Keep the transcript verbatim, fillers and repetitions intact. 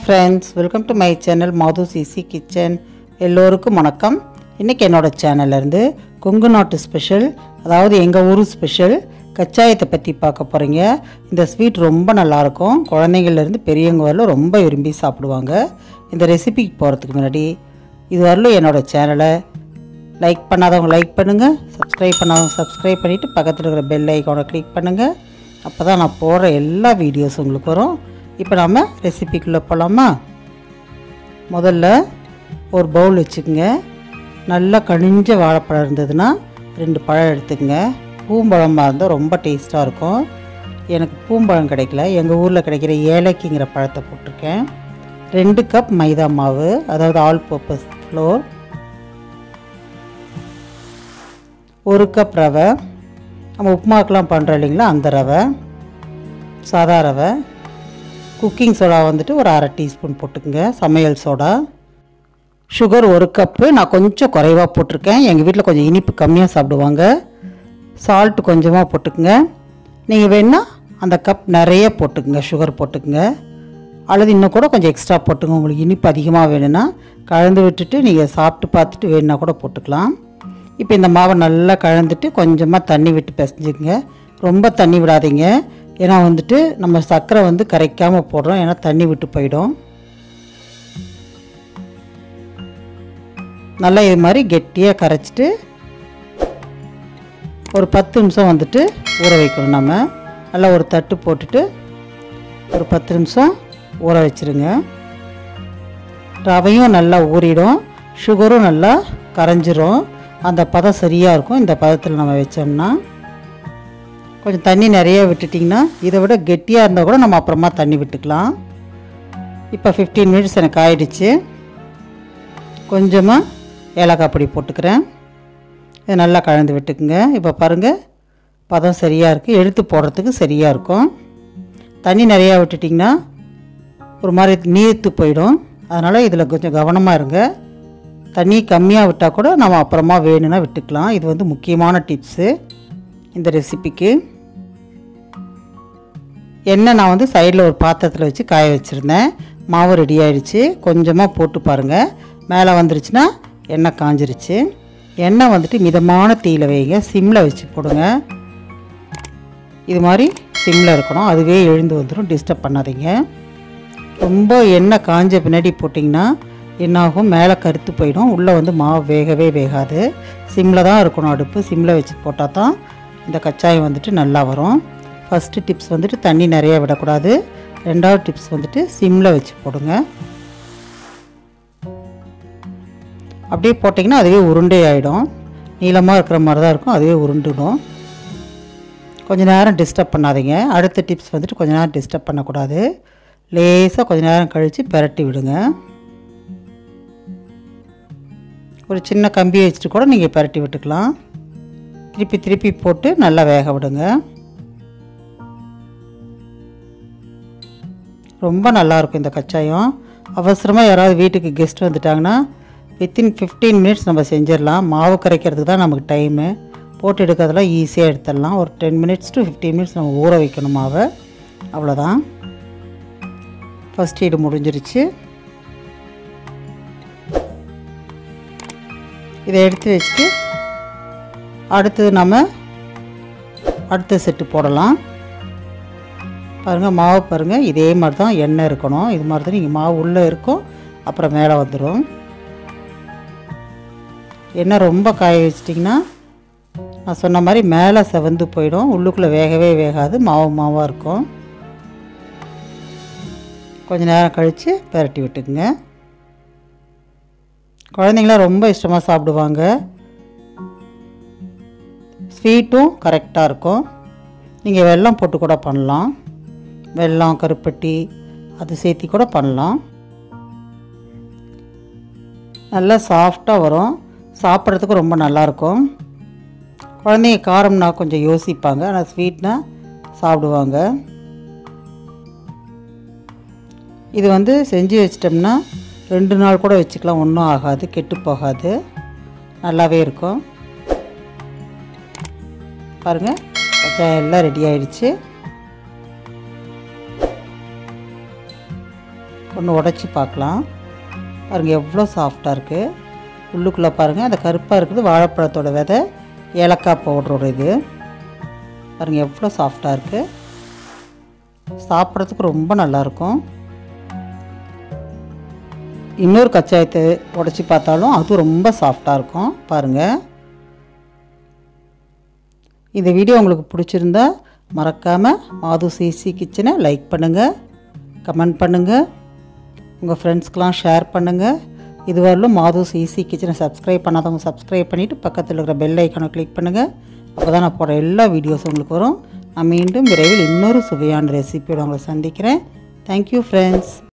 friends, welcome to my channel Madhu's Easy Kitchen. எல்லோருக்கும் வணக்கம். இன்னைக்கு என்னோட சேனல்ல இருந்து கொங்கு நாட்டு ஸ்பெஷல், அதாவது எங்க ஊர் ஸ்பெஷல் கச்சாயத்தை பத்தி பார்க்க போறீங்க. இந்த ஸ்வீட் ரொம்ப நல்லா இருக்கும். குழந்தைகள்ல இருந்து பெரியவங்க வரையிலும் ரொம்ப விரும்பி சாப்பிடுவாங்க. இந்த ரெசிபிக்கு போறதுக்கு முன்னாடி இதுவரையிலும் என்னோட சேனலை லைக் பண்ணாதவங்க லைக் பண்ணுங்க, சப்ஸ்கிரைப் பண்ணாதவங்க சப்ஸ்கிரைப் பண்ணிட்டு பக்கத்துல இருக்கிற பெல் ஐகானை கிளிக் பண்ணுங்க. அப்பதான் நான் போடுற எல்லா வீடியோஸ் உங்களுக்கு வரும். இப்போ நாம ரெசிபிக்குள்ள போலாமா? முதல்ல ஒரு பவுல் வச்சுக்கங்க. நல்லா கனிஞ்ச வாழைப்பழம் இருந்ததுன்னா ரெண்டு பழம் எடுத்துக்கங்க. பூம்பழமாக இருந்தால் ரொம்ப டேஸ்ட்டாக இருக்கும். எனக்கு பூம்பழம் கிடைக்கல, எங்கள் ஊரில் கிடைக்கிற ஏலக்கிங்கிற பழத்தை போட்டிருக்கேன். ரெண்டு கப் மைதா மாவு, அதாவது ஆல் பர்பஸ் ஃப்ளோர். ஒரு கப் ரவை, நம்ம உப்புமாக்கெலாம் பண்ணுறோம் இல்லைங்களா அந்த ரவை, சாதா ரவை. குக்கிங் சோடா வந்துட்டு ஒரு அரை டீஸ்பூன் போட்டுக்குங்க, சமையல் சோடா. சுகர் ஒரு கப்பு, நான் கொஞ்சம் குறைவாக போட்டிருக்கேன். எங்கள் வீட்டில் கொஞ்சம் இனிப்பு கம்மியாக சாப்பிடுவாங்க. சால்ட் கொஞ்சமாக போட்டுக்குங்க. நீங்கள் வேணால் அந்த கப் நிறைய போட்டுக்குங்க, சுகர் போட்டுக்குங்க. அல்லது இன்னும் கூட கொஞ்சம் எக்ஸ்ட்ரா போட்டுங்க. உங்களுக்கு இனிப்பு அதிகமாக வேணும்னா கலந்து விட்டுட்டு நீங்கள் சாப்பிட்டு பார்த்துட்டு வேணுன்னா கூட போட்டுக்கலாம். இப்போ இந்த மாவை நல்லா கலந்துட்டு கொஞ்சமாக தண்ணி விட்டு பிசைஞ்சுக்குங்க. ரொம்ப தண்ணி விடாதீங்க, ஏன்னா வந்துட்டு நம்ம சர்க்கரை வந்து கரைக்காமல் போடுறோம், ஏன்னா தண்ணி விட்டு போயிடும். நல்லா இது மாதிரி கெட்டியாக கரைச்சிட்டு ஒரு பத்து நிமிஷம் வந்துட்டு ஊற வைக்கணும். நம்ம நல்லா ஒரு தட்டு போட்டுட்டு ஒரு பத்து நிமிஷம் ஊற வச்சுருங்க. ரவையும் நல்லா ஊறிடும், சுகரும் நல்லா கரைஞ்சிரும். அந்த பதம் சரியாக இருக்கும். இந்த பதத்தில் நம்ம வச்சோம்னா கொஞ்சம் தண்ணி நிறைய விட்டுட்டிங்கன்னா, இதை விட கெட்டியாக இருந்தால் கூட நம்ம அப்புறமா தண்ணி விட்டுக்கலாம். இப்போ ஃபிஃப்டீன் மினிட்ஸ் எனக்கு ஆயிடுச்சு. கொஞ்சமாக ஏலக்காய் பொடி போட்டுக்கிறேன். இதை நல்லா கலந்து விட்டுக்குங்க. இப்போ பாருங்கள், பதம் சரியாக இருக்குது. எடுத்து போடுறதுக்கு சரியாக இருக்கும். தண்ணி நிறையா விட்டுட்டிங்கன்னா ஒரு மாதிரி நீர்த்து போயிடும். அதனால் இதில் கொஞ்சம் கவனமாக இருங்க. தண்ணி கம்மியாக விட்டால் கூட நம்ம அப்புறமா வேணும்னா விட்டுக்கலாம். இது வந்து முக்கியமான டிப்ஸு இந்த ரெசிபிக்கு. எண்ணெய் நான் வந்து சைடில் ஒரு பாத்திரத்தில் வச்சு காய வச்சுருந்தேன். மாவு ரெடி ஆகிடுச்சு. கொஞ்சமாக போட்டு பாருங்கள், மேலே வந்துருச்சுன்னா எண்ணெய் காஞ்சிருச்சு. எண்ணெய் வந்துட்டு மிதமான தீயில் வைங்க, சிம்மில் வச்சு போடுங்க. இது மாதிரி சிம்மில் இருக்கணும், அதுவே எழுந்து வந்துடும். டிஸ்டர்ப் பண்ணாதீங்க. ரொம்ப எண்ணெய் காஞ்ச பின்னாடி போட்டிங்கன்னா என்னாகும், மேலே கருத்து போயிடும், உள்ளே வந்து மாவு வேகவே வேகாது. சிம்மில் தான் இருக்கணும் அடுப்பு. சிம்மில் வச்சு போட்டால் தான் இந்த கச்சாயம் வந்துட்டு நல்லா வரும். ஃபஸ்ட்டு டிப்ஸ் வந்துட்டு தண்ணி நிறைய விடக்கூடாது. ரெண்டாவது டிப்ஸ் வந்துட்டு சிம்மில் வச்சு போடுங்க. அப்படியே போட்டிங்கன்னா அதுவே உருண்டை ஆகிடும். நீளமாக இருக்கிற மாதிரி தான் இருக்கும், அதுவே உருண்டுடும். கொஞ்சம் நேரம் டிஸ்டர்ப் பண்ணாதீங்க. அடுத்த டிப்ஸ் வந்துட்டு கொஞ்சம் நேரம் டிஸ்டர்ப் பண்ணக்கூடாது. லேசாக கொஞ்சம் நேரம் கழித்து பெரட்டி விடுங்க. ஒரு சின்ன கம்பி வச்சுட்டு கூட நீங்கள் பெரட்டி விட்டுக்கலாம். திருப்பி திருப்பி போட்டு நல்லா வேக விடுங்க. ரொம்ப நல்லாயிருக்கும் இந்த கச்சாயம். அவசரமாக யாராவது வீட்டுக்கு கெஸ்ட் வந்துட்டாங்கன்னா வித்தின் ஃபிஃப்டீன் மினிட்ஸ் நம்ம செஞ்சிடலாம். மாவு கரைக்கிறதுக்கு தான் நமக்கு டைமு, போட்டு எடுக்கிறதெல்லாம் ஈஸியாக எடுத்துடலாம். ஒரு ten minutes to fifteen minutes நம்ம ஊற வைக்கணும் மாவை, அவ்வளோதான். ஃபஸ்ட் இது முடிஞ்சிருச்சு. இதை எடுத்து வச்சுட்டு அடுத்தது நம்ம அடுத்த செட்டு போடலாம். பாருங்கள், மாவு பாருங்கள், இதே மாதிரி தான் எண்ணெய் இருக்கணும். இது மாதிரி தான் நீங்கள் மாவு உள்ளே இருக்கும், அப்புறம் மேலே வந்துடும். எண்ணெய் ரொம்ப காய வச்சிட்டிங்கன்னா நான் சொன்ன மாதிரி மேலே செவந்து போயிடும், உள்ளுக்குள்ளே வேகவே வேகாது, மாவு மாவாக இருக்கும். கொஞ்சம் நேரம் கழித்து பெரட்டி விட்டுக்குங்க. குழந்தைங்களாம் ரொம்ப இஷ்டமாக சாப்பிடுவாங்க. ஸ்வீட்டும் கரெக்டாக இருக்கும். நீங்கள் வெல்லம் போட்டு கூட பண்ணலாம். வெல்லம், கருப்பட்டி அது சேர்த்தி கூட பண்ணலாம். நல்லா சாஃப்டாக வரும், சாப்பிட்றதுக்கு ரொம்ப நல்லாயிருக்கும். குழந்தைங்க காரம்னா கொஞ்சம் யோசிப்பாங்க, ஆனால் ஸ்வீட்னா சாப்பிடுவாங்க. இது வந்து செஞ்சு வச்சிட்டோம்னா ரெண்டு நாள் கூட வச்சுக்கலாம், ஒன்றும் ஆகாது, கெட்டு போகாது, நல்லாவே இருக்கும். பாருங்கள், கச்சாயம் எல்லாம் ரெடி ஆகிடுச்சு. ஒன்று உடச்சி பார்க்கலாம். பாருங்கள் எவ்வளோ சாஃப்டாக இருக்குது. உள்ளுக்குள்ளே பாருங்கள் அந்த கருப்பாக இருக்குது வாழைப்பழத்தோட விதை, ஏலக்காய் பவுடரோட இது. பாருங்கள் எவ்வளோ சாஃப்டாக இருக்குது. சாப்பிட்றதுக்கு ரொம்ப நல்லாயிருக்கும். இன்னொரு கச்சாயத்தை உடச்சி பார்த்தாலும் அது ரொம்ப சாஃப்டாக இருக்கும். பாருங்கள். இந்த வீடியோ உங்களுக்கு பிடிச்சிருந்தா மறக்காமல் மாது சிசி கிச்சனை லைக் பண்ணுங்கள், கமெண்ட் பண்ணுங்கள், உங்கள் ஃப்ரெண்ட்ஸ்க்கெலாம் ஷேர் பண்ணுங்கள். இதுவரையிலும் மாது சிசி கிச்சனை சப்ஸ்கிரைப் பண்ணாதவங்க சப்ஸ்கிரைப் பண்ணிவிட்டு பக்கத்தில் இருக்கிற பெல் ஐக்கானை கிளிக் பண்ணுங்கள். அப்போ தான் நான் போடுற எல்லா வீடியோஸும் உங்களுக்கு வரும். நான் மீண்டும் விரைவில் இன்னொரு சுவையான ரெசிபியோடு உங்களை சந்திக்கிறேன். Thank you friends.